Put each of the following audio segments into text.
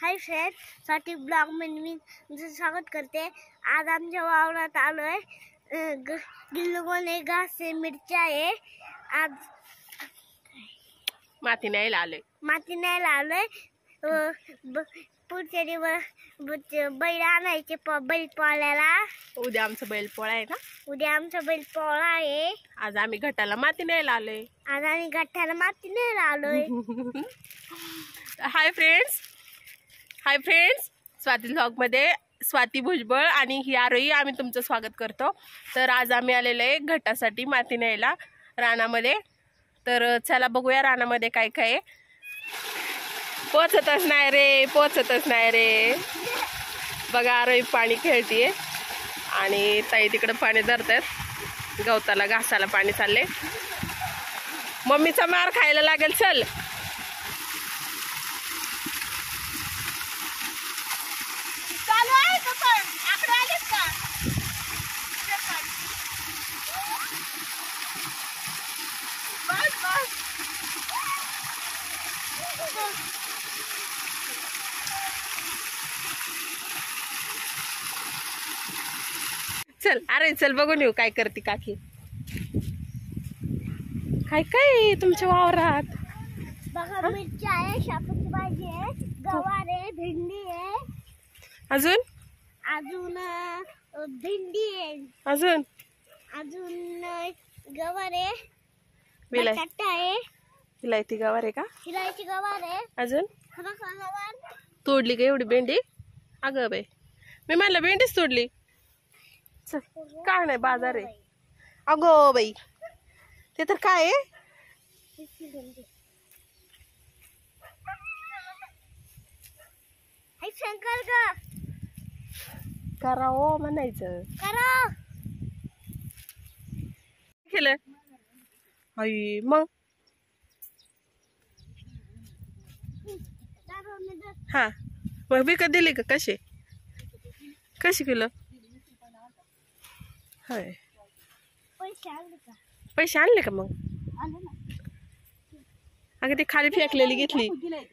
Hi friend, Swati blog मध्ये मी तुमचं स्वागत करते। आज आमच्या वावरात आलोय। गिल्लगोने घास आहे, मिरच्या आहे। आज माती न्यायला आलोय। पुढच्या दिवस बैल आणायचे, बैल पोळ्याला। उद्या आमचा बैल पोळा आहे ना। उद्या आमचा बैल पोळा आहे। आज आम्ही घटाला माती न्यायला आलोय। हाय फ्रेंड्स, स्वाती व्लॉग मध्ये स्वाती भुजबळ आणि ही आरोही आम्ही तुमचं स्वागत करतो। तर आज आम्ही आलेलो आहे घटासाठी माती न्यायला रानामध्ये। तर चला बघूया रानामध्ये काय काय आहे। पोचतच नाही रे बघा, आरोही पाणी खेळतीये आणि ताई तिकडे पाणी धरतात। गवताला घासाला पाणी चालले। मम्मीचा मार खायला लागेल। चल चालू आहे का? पण आकडे आलेत का? बस चल अरे चल बघून येऊ काय करते काकी। काय काय तुमच्या वावरात? बघा, मिरची आहे, शापूची भाजी आहे, गवार आहे, भेंडी आहे, अजून भेंडी आहे, अजून गवार आहे, विलाय बटाटा आहे, विलायती गवार आहे का? हिलायची गवार आहे, अजून गवार तोडली का एवढी भेंडी? अगं बाई, मी म्हणलं भेंडीच तोडली। चल काय नाही, बाजार आहे। अगो बाई, ते तर काय आहे? शंकर ग करा हो म्हणायचं। करा केलं आई मग हा मग विकत दिली का? कशी किलो? होय, पैसे आणले का? मग अगं ते खाली फेकलेली घेतली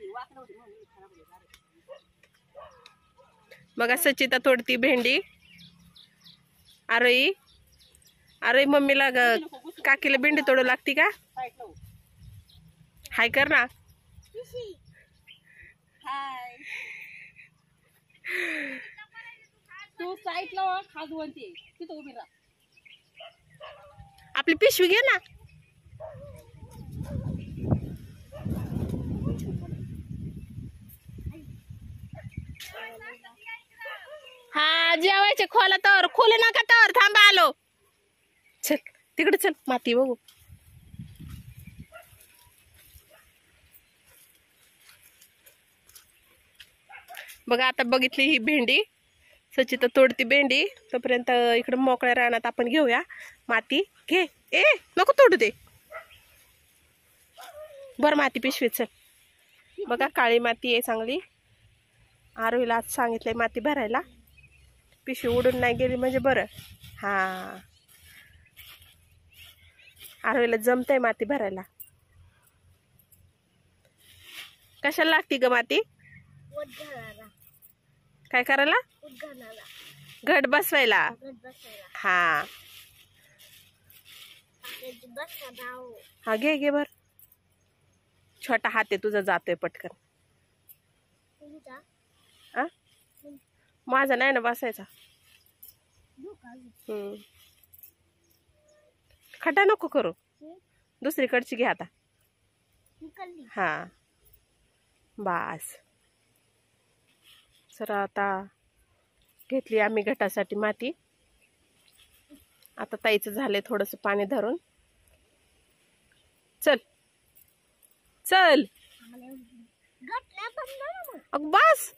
बघा। सचिता तोडती भेंडी। अरे मम्मीला काकीला भेंडी तोडू लागती का? हाय कर ना। आपली पिशवी घे ना। हा जेवायचे खोला तर खोलू नका, तर थांबा आलो। चल तिकडे चल, माती बघू। बघा आता बघितली ही भेंडी, सचिता तोडती भेंडी। तोपर्यंत इकडे मोकळ्या रानात आपण घेऊया माती। घे, ए नको तोडू दे, बर माती पिशवीत। चल बघा, काळी माती आहे चांगली। आरोहीला आज सांगितलंय माती भरायला, पिशवी उडून नाही गेली म्हणजे बरं। हा आरोहीला जमतंय माती भरायला। कशाला लागती ग माती? काय करायला? घट बसवायला। हा हा घे भर। छोटा हात आहे तुझा, जातोय पटकन। माझा नाही ना बसायचा। खड्डा नको करू, दुसरीकडची घे आता। हा बास। सर आता घेतली आम्ही घटासाठी माती। आता ताईचं झालंय थोडस पाणी धरून। चल चल अग बस,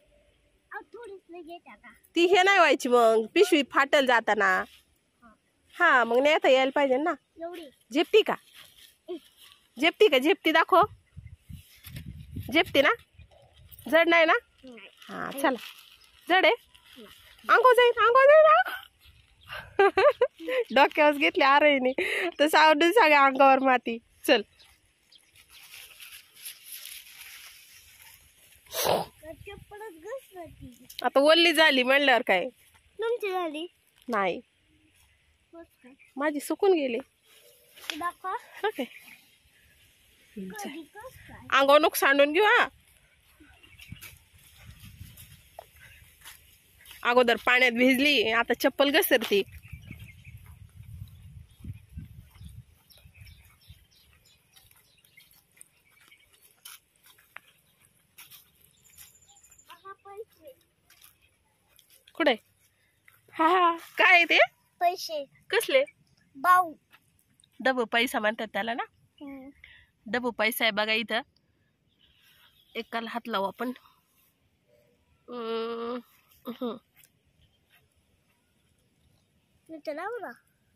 ती हे नाही व्हायची मग, पिशवी फाटल जाताना। हा मग नेता यायला पाहिजे ना। झेपती का? झेपती दाखव। झेपती ना? जड नाही ना? हा चला, जड आहे। अंगो जाईन डोक्यावर घेतली आरोहीने, तर सावडून सगळ्या अंगावर माती। चल होती. आता ओल्ली झाली म्हणल्यावर काय तुमची झाली नाही, बस काय माझी सुकून गेली. दाखवा ओके, कधी कस काय अंगावर नको सांडून घेऊ हा. अगोदर पाण्यात भिजली, आता चप्पल घसरती. पैसे कुठे? हा हा, काय आहे ते? पैसे कसले? बाऊ डबू पैसा म्हणतात त्याला ना. डबू पैसा आहे बघा इथं. एकाला हात लावू आपण. मी त्याला बघा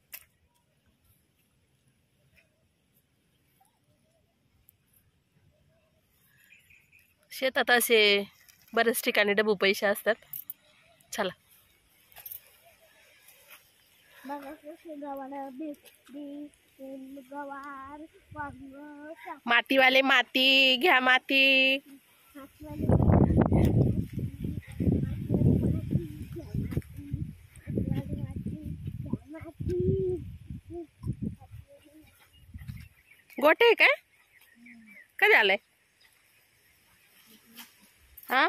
शेतात असे बरेच ठिकाणी डबू पैसे असतात. चला बघा कसे गवार भेटली गवार वांग मातीवाले माती घ्या माती. गोटे आहे काय? कधी आलंय? हा,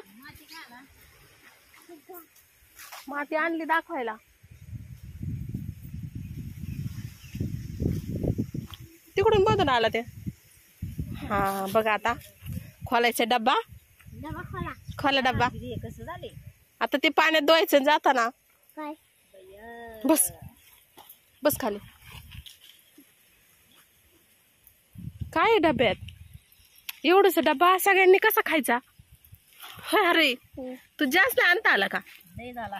माती आणली दाखवायला. तिकडून मधून आला ते. हा बघा, आता खोलायचा डब्बा. खोला डब्बा. कसं झाले आता ते पाण्यात धुवायचं जाताना. काय बस बस खाली. काय आहे डब्यात? एवढंच डब्बा सगळ्यांनी कसा खायचा? अरे तू जास्त आणता आला का? नाही झाला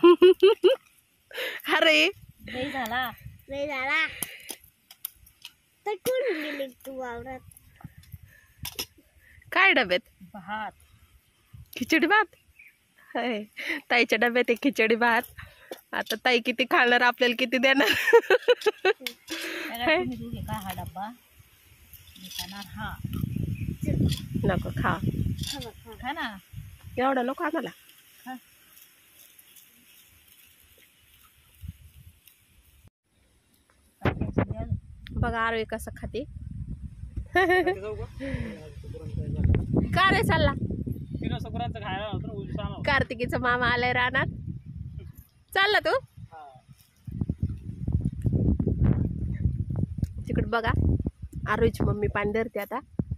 अरे नाही झाला नाही झाला तर कोण गेली तू वावरात? काय डब्यात? भात खिचडी भात. हाय, ताईच्या डब्यात आहे खिचडी भात. आता ताई किती खाणार, आपल्याला किती देणार? का हा डब्बा हा नको खा, खा ना. एवढा नको आम्हाला. बघा आरोही कसं खाते. का रे चालला? कार्तिकीचा मामा आलाय रानात. चालला तू तिकडे बघा. आरोहीची मम्मी पाणी धरते आता.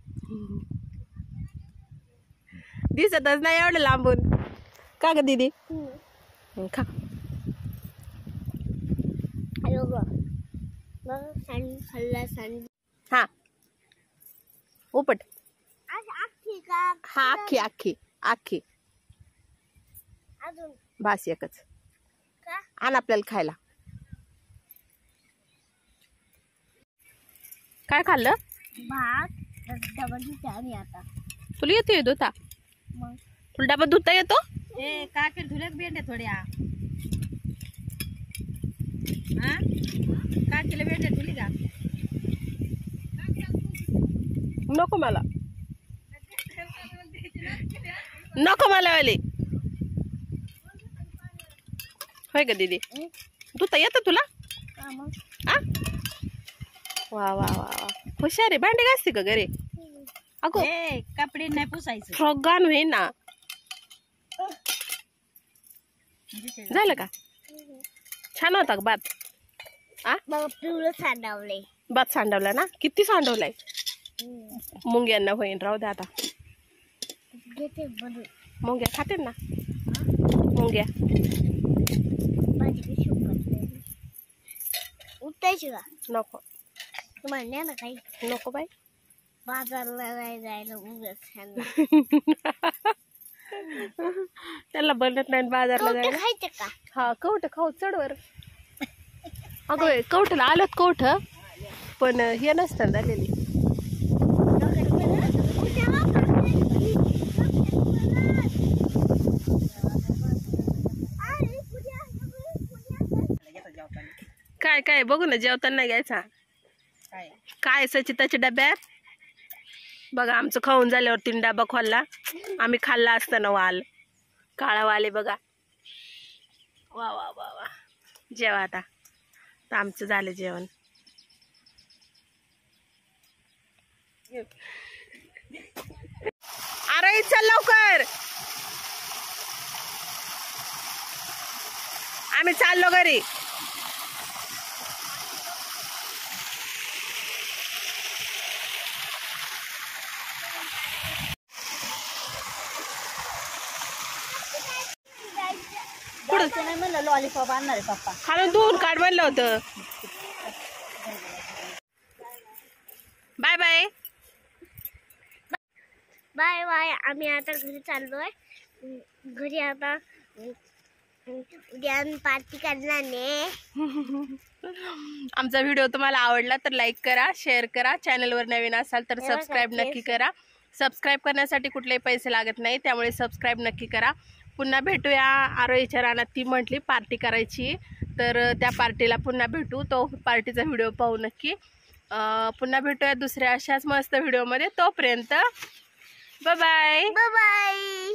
दिसतच नाही एवढं लांबून. का ग दीदी? खा. हा उपट. हा अख्खी अख्खी अख्खी. भास एकच आण आपल्याला खायला. काय खाल्लं? भात डबा धुते आता. तुला येतोय धुता? मग तुला डबा धुता येतो? ए काकी धुल्यात भेंड्या थोड्या. काकीला भेंड्या धुली का? नको मला, नको मला वाली. होय का दीदी? धुता येतं तुला? आ वा वा वा वा, हुशार आहे. भांडे घासते का घरी? अगो कपडे नाही पुसायचं. फ्रॉक घाण होईन ना. झालं का? छान होता का भात? पिवळं सांडवले. भात सांडवला ना? किती सांडवलाय? मुंग्यांना होईन. राहू दे आता. मुंग्या खाते ना मुंग्या. उठायची का? नको तुम्हाला ना काही नको बाई. बाजारला नाही जायला उगाच. त्याला बनत नाही बाजारला जायला. खायचं का? हा कवठ खाऊ चढवर. अगं कवठला आलं कवठ, पण हे नसतं झालेली. काय काय बघू ना, जेवताना घ्यायचा. काय सचिताच्या डब्यात बघा. आमचं खाऊन झाल्यावर 3 डबा खोलला. आम्ही खाल्ला असताना वाल. काळावाले बघा. वा वा वा वा. जेवा आता. तर आमचं झालं जेवण. अरे चल लवकर, आम्ही चाललो घरी. नाही म्हणलं लॉलीपॉप आणणार आहे पप्पा. खालून धुवून काढ म्हणलं होतं. Bye bye. Bye bye. आम्ही आता घरी चाललोय. घरी आता उद्या पार्टी करणार नाही. आमचा व्हिडिओ तुम्हाला आवडला तर लाईक करा, शेअर करा. चॅनलवर नवीन असाल तर सबस्क्राईब नक्की करा. सबस्क्राईब करण्यासाठी कुठलेही पैसे लागत नाही, त्यामुळे सबस्क्राईब नक्की करा. पुन्हा भेटूया. आरोहीच्या रानात ती म्हटली पार्टी करायची, तर त्या पार्टीला पुन्हा भेटू. तो पार्टीचा व्हिडिओ पाहू नक्की. पुन्हा भेटूया दुसऱ्या अशाच मस्त व्हिडिओमध्ये. तोपर्यंत बाय बाय. Bye bye.